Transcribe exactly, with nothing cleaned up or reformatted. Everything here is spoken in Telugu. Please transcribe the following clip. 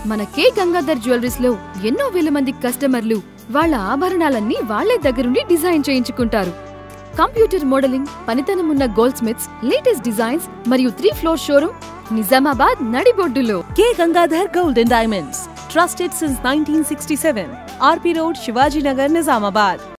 మన కే గంగాధర్ జ్యువెలరీస్ లో ఎన్నో వేల మంది కస్టమర్లు వాళ్ళ ఆభరణాలన్నీ వాళ్లే దగ్గరుండి డిజైన్ చేయించుకుంటారు. కంప్యూటర్ మోడలింగ్, పనితనం ఉన్న గోల్డ్ స్మిత్స్, లేటెస్ట్ డిజైన్స్ మరియు త్రీ ఫ్లోర్ షోరూమ్ నిజామాబాద్ నడిబొడ్డులో. K Gangadhar gold and diamonds, trusted since nineteen sixty seven, RP road, Shivaji Nagar, Nizamabad.